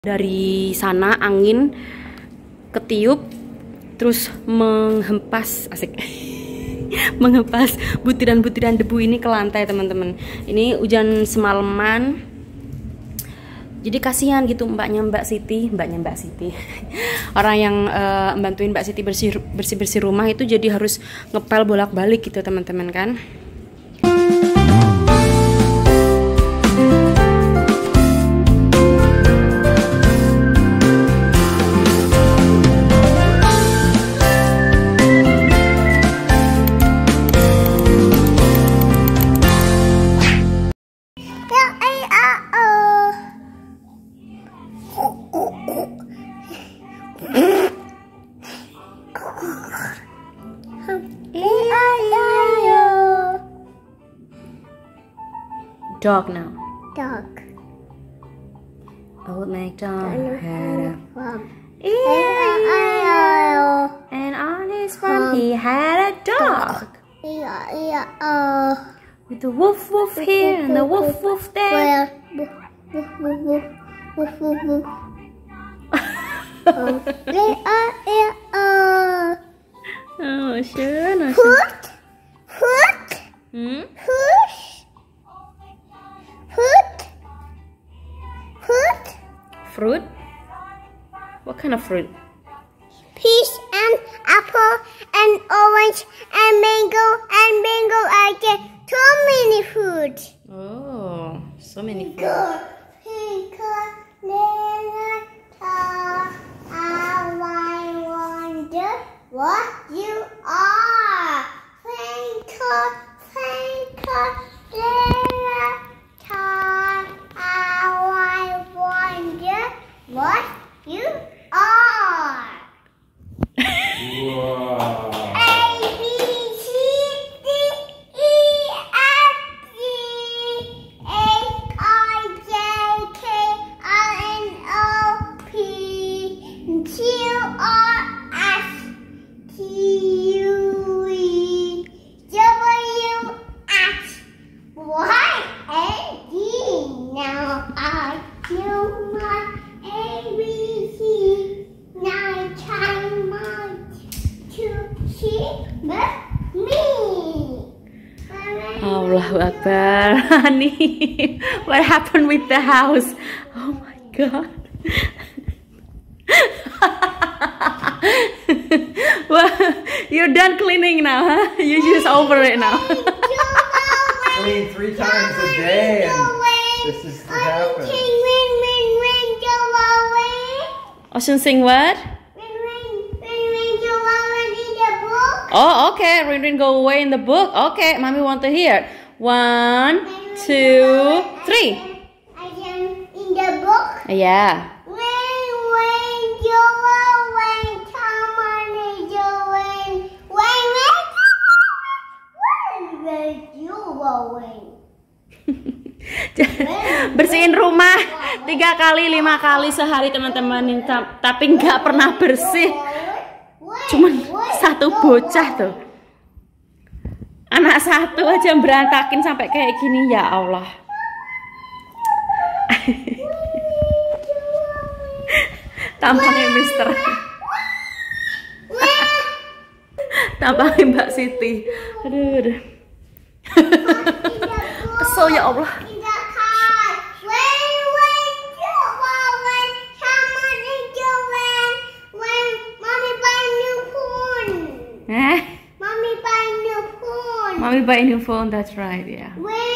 Dari sana angin ketiup terus menghempas menghempas butiran-butiran debu ini ke lantai, teman-teman. Ini hujan semalaman. Jadi kasihan gitu Mbak Siti orang yang bantuin Mbak Siti bersih rumah itu jadi harus ngepel bolak-balik gitu, teman-teman kan. Dog now. Dog. Old MacDonald had a farm. and on his farm he had a dog. With the woof woof here and the woof woof there. Oh, schön. Fruit? What kind of fruit? Peach and apple and orange and mango. I get so many food. Oh, so many fruit. I wonder what you are. Twinkle, I wonder what you are. Wow. A, B, C, D, E, F, G, H, I, J, K, L, M, O, P, Q, R, S, T, U, V, W, X, Y, and Z. Now I know my ABC. Now try to see me. Allahu Akbar. Honey, what happened with the house? Oh my God. Well, you're done cleaning now, huh? You're just over it now. Clean 3 times a day and this is what happens. Ocean sing what? Oh, okay. Rin go away in the book. Okay, mommy want to hear. 1, 2, 3. In the book. Yeah. Bersihin rumah 3 kali 5 kali sehari, teman-teman. Tapi nggak pernah bersih. Cuman satu bocah tuh, anak satu aja berantakin sampai kayak gini, ya Allah. Tampangnya Mister, tampangnya Mbak Siti. Aduh. Kesel ya Allah. Mommy buy a new phone, that's right, yeah.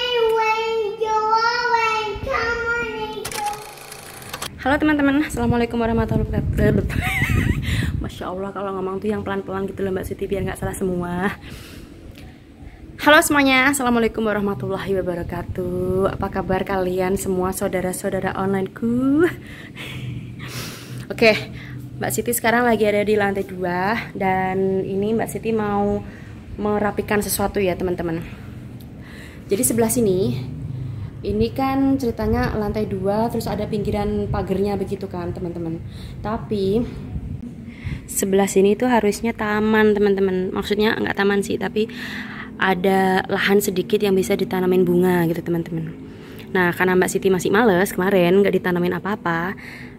Halo teman-teman, assalamualaikum warahmatullahi wabarakatuh. Masya Allah, kalau ngomong tuh yang pelan-pelan gitu loh Mbak Siti, biar nggak salah semua. Halo semuanya, assalamualaikum warahmatullahi wabarakatuh. Apa kabar kalian semua, saudara-saudara onlineku? Oke, Mbak Siti sekarang lagi ada di lantai 2. Dan ini Mbak Siti mau merapikan sesuatu ya teman-teman. Jadi sebelah sini, ini kan ceritanya lantai 2, terus ada pinggiran pagernya begitu kan teman-teman. Tapi sebelah sini tuh harusnya taman teman-teman. Maksudnya nggak taman sih, tapi ada lahan sedikit yang bisa ditanamin bunga gitu teman-teman. Nah, karena Mbak Siti masih males kemarin nggak ditanamin apa-apa,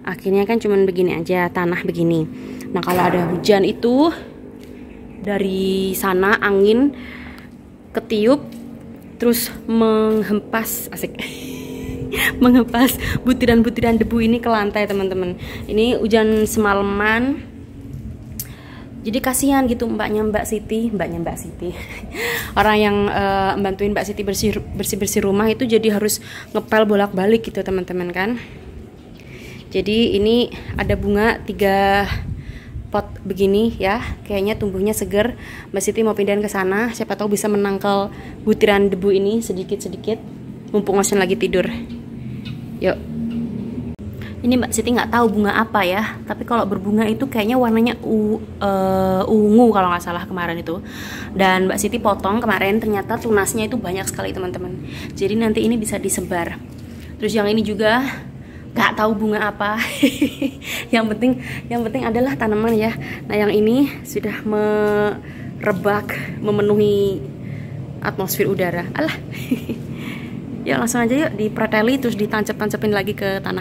Akhirnya kan cuman begini aja, tanah begini. Nah kalau ada hujan itu dari sana angin ketiup terus menghempas asik menghempas butiran-butiran debu ini ke lantai teman-teman. Ini hujan semalaman, jadi kasihan gitu Mbak Siti orang yang bantuin Mbak Siti bersih rumah itu jadi harus ngepel bolak-balik gitu teman-teman kan. Jadi ini ada bunga 3 pot begini ya, kayaknya tumbuhnya seger. Mbak Siti mau pindahin ke sana, siapa tahu bisa menangkal butiran debu ini sedikit-sedikit mumpung Ocean lagi tidur. Yuk. Ini Mbak Siti nggak tahu bunga apa ya, tapi kalau berbunga itu kayaknya warnanya ungu kalau nggak salah kemarin itu. Dan Mbak Siti potong kemarin, ternyata tunasnya itu banyak sekali teman-teman. Jadi nanti ini bisa disebar. Terus yang ini juga nggak tahu bunga apa. yang penting adalah tanaman ya. Nah yang ini sudah merebak, memenuhi atmosfer udara. Alah. Ya langsung aja yuk dipreteli terus ditancap-tancapin lagi ke tanah.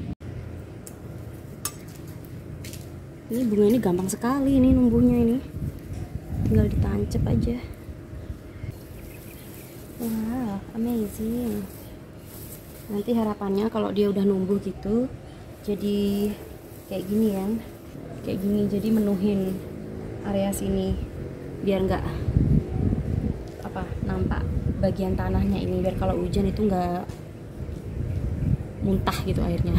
Ini bunga ini gampang sekali ini numbuhnya ini. Tinggal ditancap aja. Wow, amazing. Nanti harapannya kalau dia udah numbuh gitu jadi kayak gini ya, kayak gini, jadi menuhin area sini biar nggak nampak bagian tanahnya ini, biar kalau hujan itu nggak muntah gitu airnya.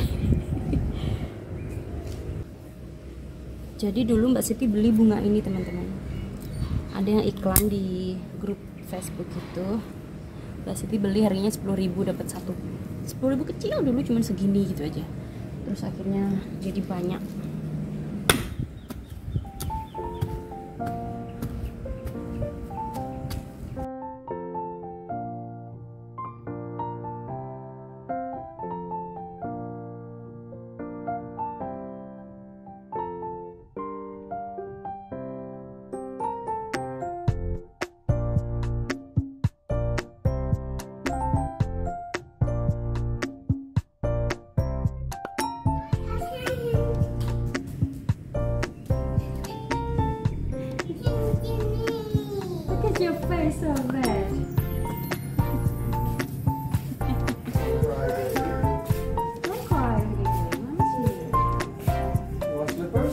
Jadi dulu Mbak Siti beli bunga ini teman-teman, ada yang iklan di grup Facebook gitu. Mbak Siti beli harganya 10.000 dapat 10.000 kecil dulu cuman segini gitu aja. Terus akhirnya jadi banyak. Your face so red. Don't cry, baby. You want slippers?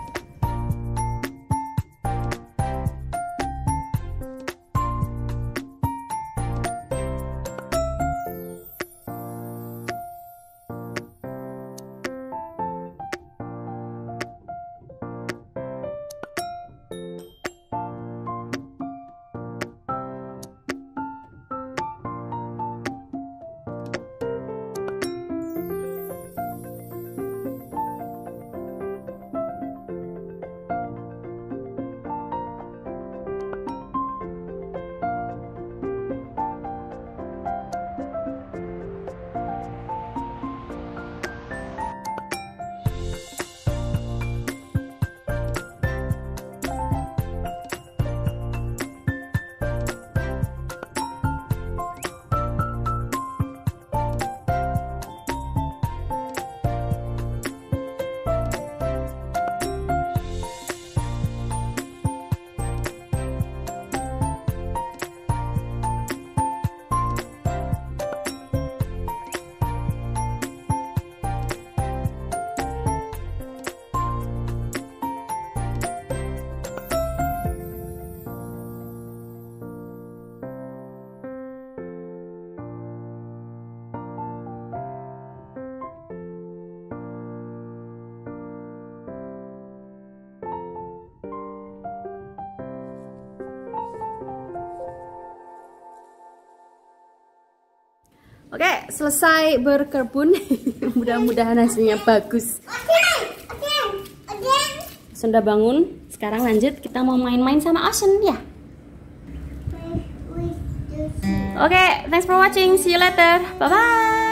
Oke, selesai berkebun. Mudah-mudahan hasilnya bagus. Sudah bangun, sekarang lanjut kita mau main-main sama Ocean ya. Oke, thanks for watching. See you later. Bye bye.